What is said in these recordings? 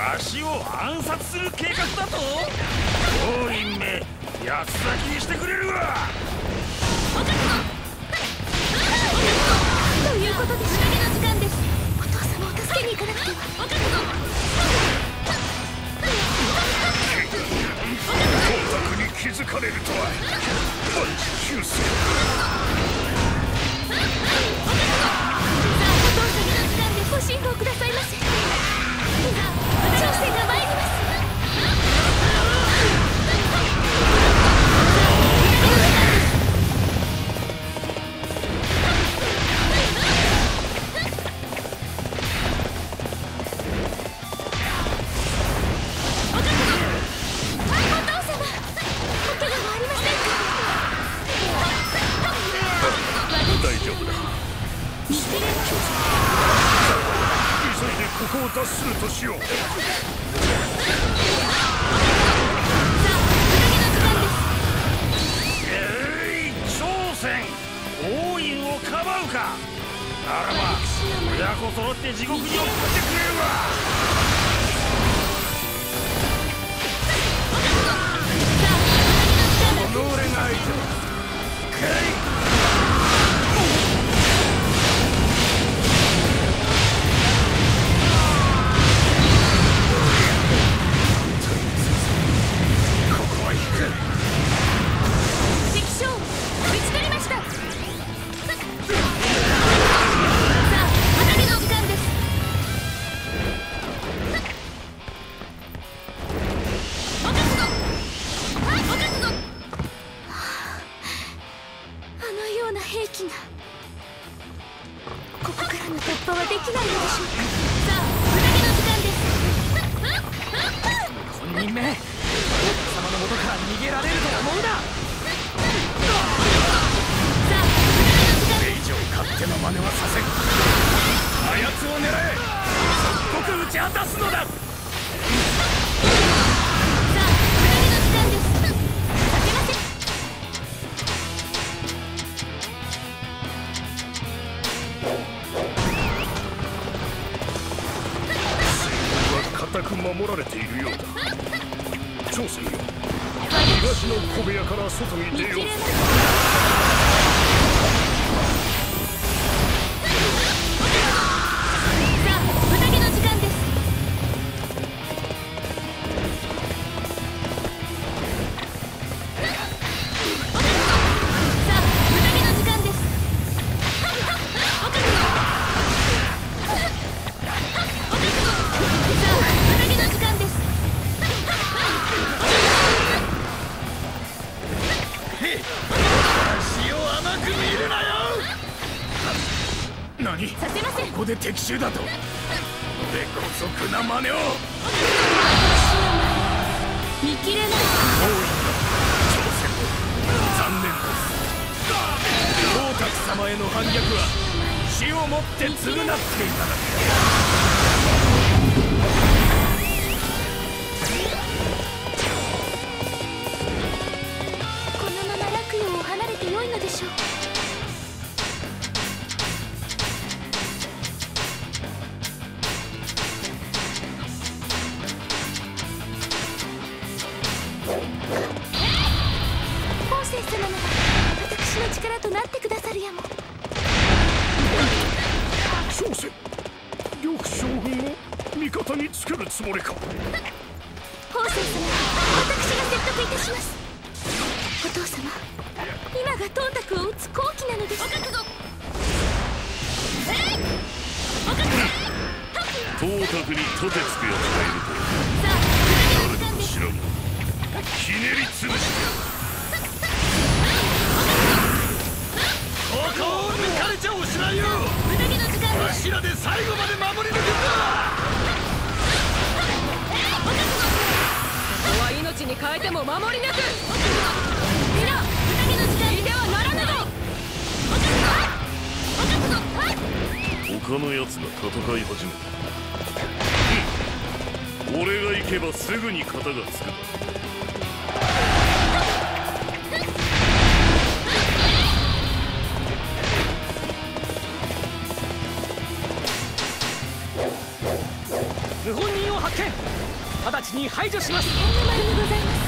わしを暗殺する計画だと。王院め八つ咲きにしてくれるわ。 ということで仕掛けの時間です。お父様を助けに行かなくては。 盗賊に気づかれるとは万事休す。 お父様の時間でご辛抱くださいませ。挑戦が参ります。 ここを脱するとしよう。挑戦王院をかばうか。ならば親子揃って地獄に送ってくれるわ。この俺が相手だ。かいここからの突破はできないのでしょうか。さあ、宴の時間です。 本人め、王様の元から逃げられると思うな。 さあ、宴の時間これ以上勝手な真似はさせん。あやつを狙え。即刻打ち果たすのだ。 さあ、宴の時間です。させません。 固く守られているようだ。朝鮮よ、東の小部屋から外に出よう。 さあ、宴の時間です。さあ、宴の時間です。 何？ させません。 ここで敵襲だと。で姑息な真似を。 見切れない。 王院だ。朝鮮残念です。董卓様への反逆は死をもって償っていただく。 このまま洛陽を離れてよいのでしょう。方正様なら私の力となってくださるやも。 朝鮮、呂布将軍を味方につけるつもりか。 方正様、私が説得いたします。お父様、今が董卓を討つ好機なのです。 董卓に盾つくやつがいるとさあ、 誰だか知らんがひねりつぶしてここを抜かれちゃおしまいよ。 宴の時間です。 わしらで最後まで守り抜くんだ。 ここは命に変えても守り抜く。 見ろ、宴の時間聞いてはならぬぞ。 他のやつが戦い始めた。俺が行けばすぐに型がつく。 謀反人を発見。直ちに排除します。 お前にございます。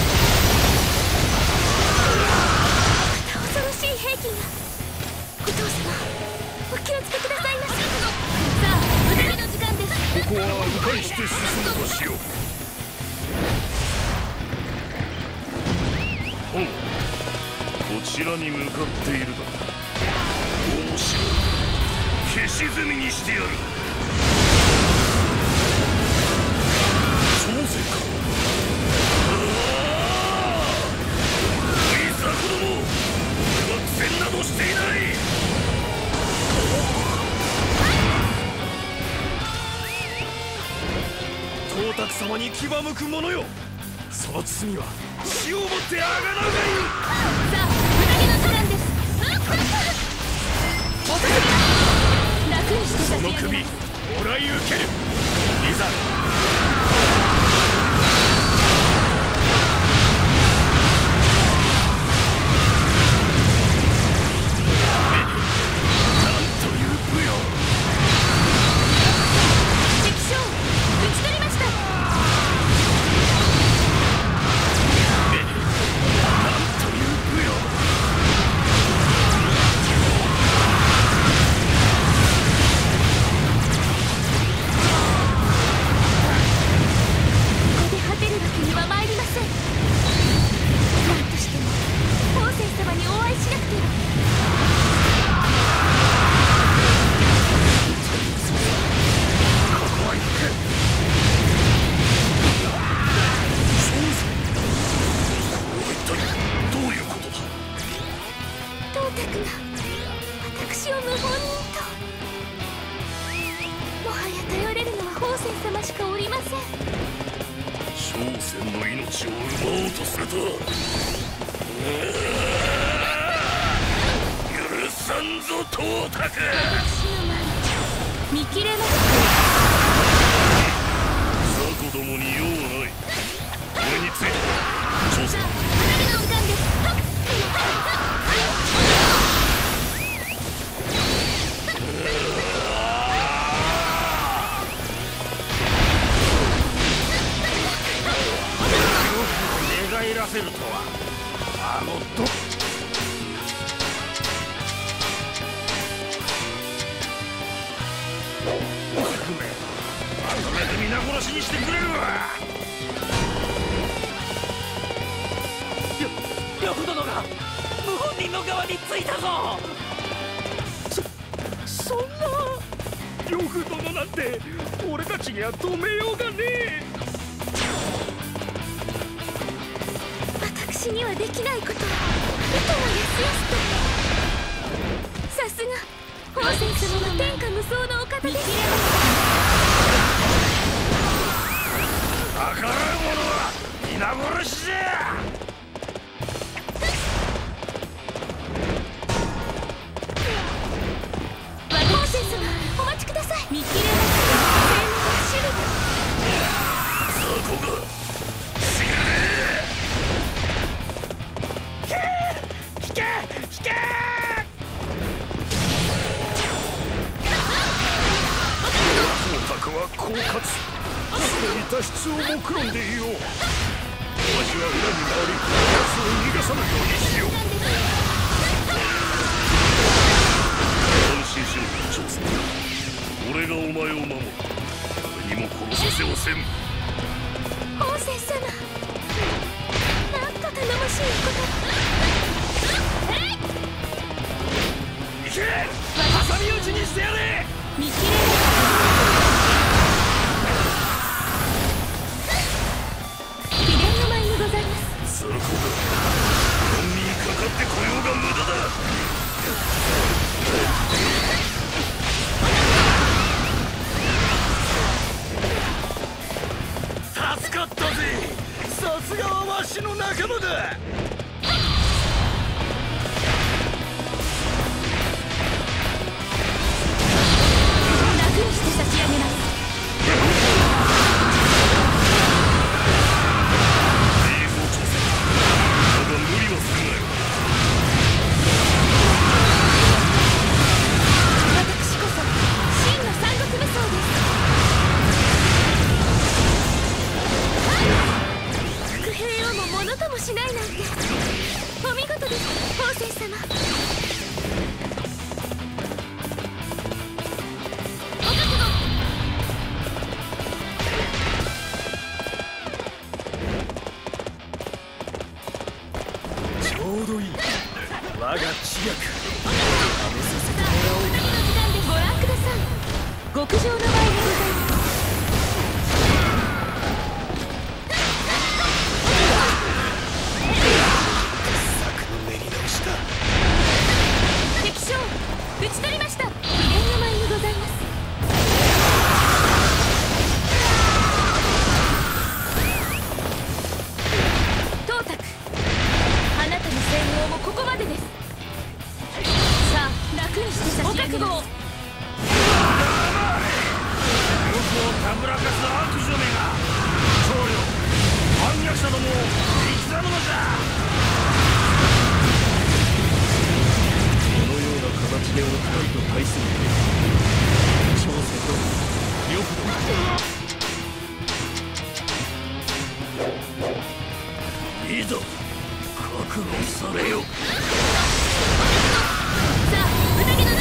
恐ろしい兵器が。お父様、お気をつけくださいませ。さあ、うなぎの時間です。 ここは迂回して進むとしよう。おう、こちらに向かっているだ。面白い。消し積みにしてやる。挑戦か。いざ子供、俺は苦戦などしていない。董卓様に牙向く者よ、その罪は死をもってあがなうがいい。 さあ、うなぎの時間です。楽にして差し上げます。 その首もらい受ける。いざ。なんという武勇。 敵将、討ち取りました。 なんという武勇。 ここで果てるわけには参りません。何としても法然様にお会いしなくては。 ここは行く。一体どういうことだ。 董卓が私を謀反人と。もはや頼れるのは法然様しかおりません。 商船の命を奪おうとするとは。許さんぞ董卓。 私の前見切れます。 雑魚どもに用はない。俺について調査。 うなぎの時間です。 寝返らせるとはあのど。まとめて皆殺しにしてくれるわ。 呂布殿が謀反人の側についたぞ。 そんな呂布殿なんて俺たちには止めようがねえ。 私にはできないことをいともやすやすと。さすが法然様は天下無双のお方です。 逆らう者は皆殺しじゃ。 法然様、お待ちください。見切れます。精明な守備。 雑魚が死ねえ。引け引け。董卓は狡猾。脱出を目論んでいよう。わしは裏に回り奴を逃がさぬようにしよう。安心しろ長介。俺がお前を守る。誰にも殺させはせん。 法然様、なんと頼もしいこと。 行け。挟み撃ちにしてやれ。 見切れます。秘伝の舞にございます。 雑魚が本人かかってこようが無駄だ。助かったぜ。さすがはわしの仲間だ。 楽にして差し上げます。 いいぞ長介。だが無理はするなよ。 私こそ真の三国武装です。 様。 ちょうどいい。我が知略試させてもらおう。 ご覧ください。極上の舞でございます。 策の練り直しだ。 敵将討ち取りました。秘伝の舞にございます。董卓、あなたの性能もここまでです。さあ楽にして差し上げます。 たぶらかす悪女めが長領反逆者どもを生きざるのじゃ。このような形でお二人と対する挑戦と呂布殿、いいぞ覚悟されよ。 さあ宴の時間です。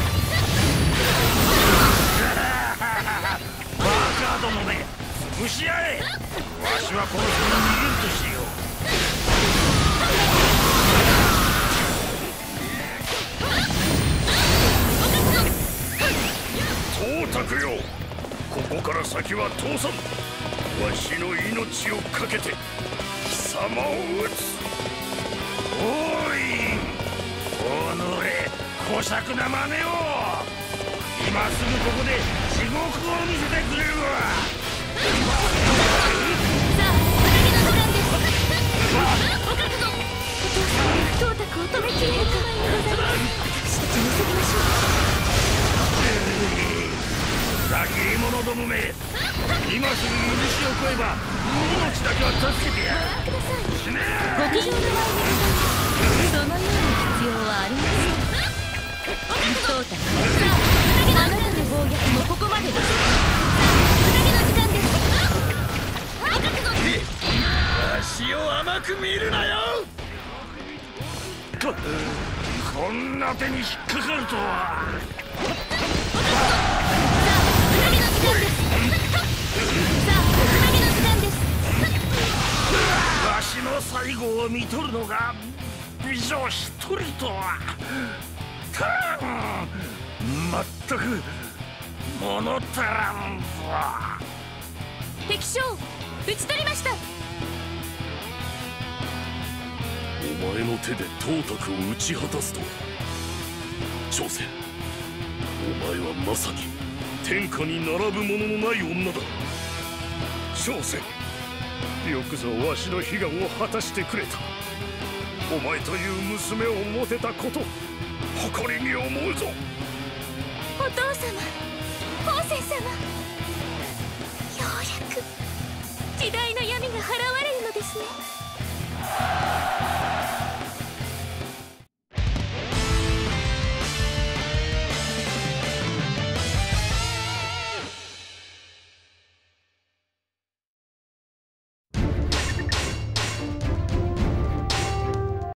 どもめ潰し合え。わしはこの人に逃げるとしよう。董卓よ、ここから先は通さん。わしの命をかけて貴様を討つ。おいおのれ、小作な真似を。今すぐここで地獄を見せてくれるわ。 さあ宴の時間です。お覚悟。お父様、董卓を止めきれる構えにございます。私たちに急ぎましょ裏切り者どもめ、今すぐ許しを請えば命だけは助けてやる。 う。ご覧ください。 死ね極上の舞にございます。そのような必要はありません。董卓、さああなたの暴虐もここまでです。さあ宴の時間です。お覚悟。 わしを甘く見るなよ。こんな手に引っかかるとは。 宴の時間です。さあ宴の時間です。 わしの最後を見とるのが美女一人とは。まったく物足らんわ。 敵将討ち取りました。 お前の手で董卓を討ち果たすとは。朝鮮、お前はまさに天下に並ぶもののない女だ。朝鮮、よくぞわしの悲願を果たしてくれた。お前という娘を持てたこと、誇りに思うぞ。 お父様、宝泉様、ようやく時代の闇が払われるのですね。